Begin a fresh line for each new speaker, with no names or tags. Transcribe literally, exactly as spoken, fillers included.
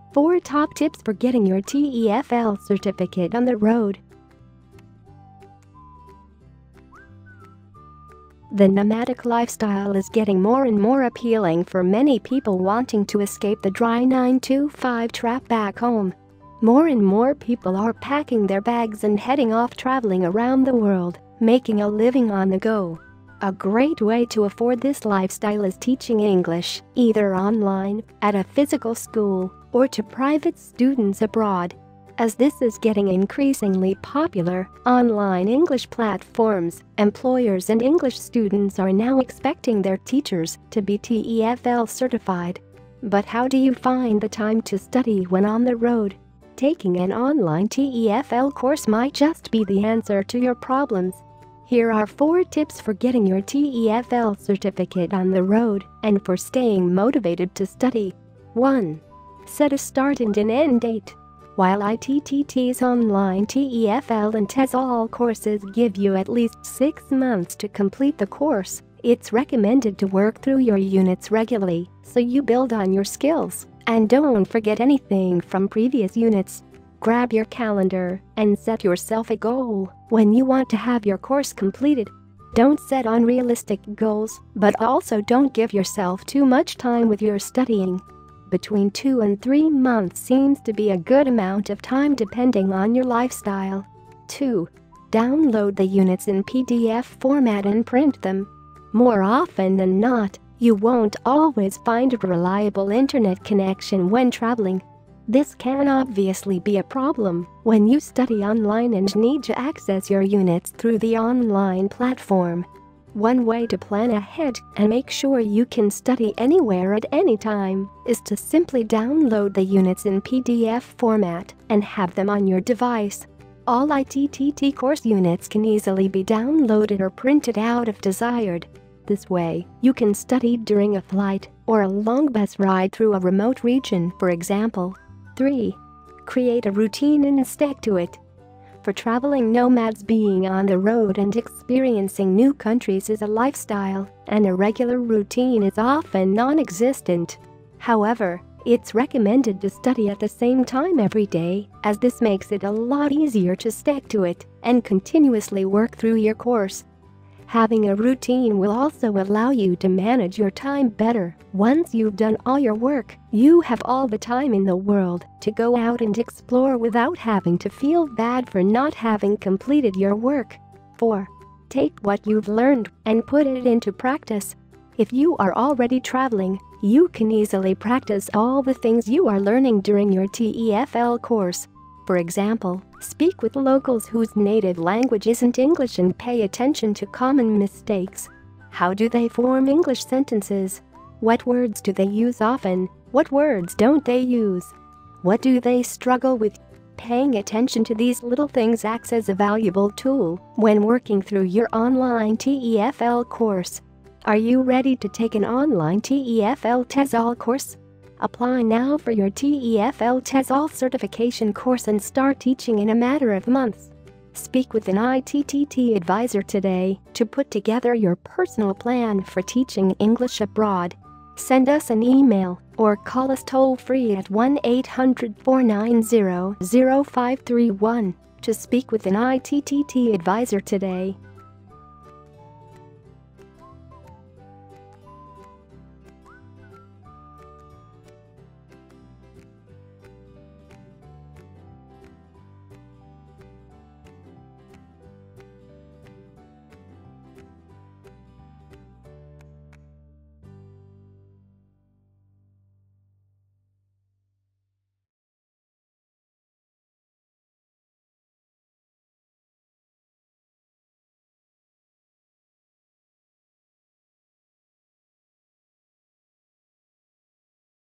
four Top Tips for Getting Your T E F L Certificate on the Road. The nomadic lifestyle is getting more and more appealing for many people wanting to escape the dry nine to five trap back home. More and more people are packing their bags and heading off traveling around the world, making a living on the go. A great way to afford this lifestyle is teaching English, either online, at a physical school, or to private students abroad. As this is getting increasingly popular, online English platforms, employers and English students are now expecting their teachers to be T E F L certified. But how do you find the time to study when on the road? Taking an online T E F L course might just be the answer to your problems. Here are four tips for getting your T E F L certificate on the road and for staying motivated to study. one. Set a start and an end date. While I T T T's online T E F L and TESOL courses give you at least six months to complete the course, it's recommended to work through your units regularly so you build on your skills and don't forget anything from previous units. Grab your calendar and set yourself a goal when you want to have your course completed. Don't set unrealistic goals, but also don't give yourself too much time with your studying. Between two and three months seems to be a good amount of time depending on your lifestyle. two. Download the units in P D F format and print them. More often than not, you won't always find a reliable internet connection when traveling. This can obviously be a problem when you study online and need to access your units through the online platform. One way to plan ahead and make sure you can study anywhere at any time is to simply download the units in P D F format and have them on your device. All I T T T course units can easily be downloaded or printed out if desired. This way, you can study during a flight or a long bus ride through a remote region, for example. three. Create a routine and stick to it. For traveling nomads, being on the road and experiencing new countries is a lifestyle, and a regular routine is often non-existent. However, it's recommended to study at the same time every day, as this makes it a lot easier to stick to it and continuously work through your course. Having a routine will also allow you to manage your time better. Once you've done all your work, you have all the time in the world to go out and explore without having to feel bad for not having completed your work. four. Take what you've learned and put it into practice. If you are already traveling, you can easily practice all the things you are learning during your T E F L course. For example, speak with locals whose native language isn't English and pay attention to common mistakes. How do they form English sentences? What words do they use often? What words don't they use? What do they struggle with? Paying attention to these little things acts as a valuable tool when working through your online T E F L course. Are you ready to take an online T E F L TESOL course? Apply now for your T E F L TESOL certification course and start teaching in a matter of months. Speak with an I T T T advisor today to put together your personal plan for teaching English abroad. Send us an email or call us toll-free at one eight hundred, four nine zero, zero five three one to speak with an I T T T advisor today.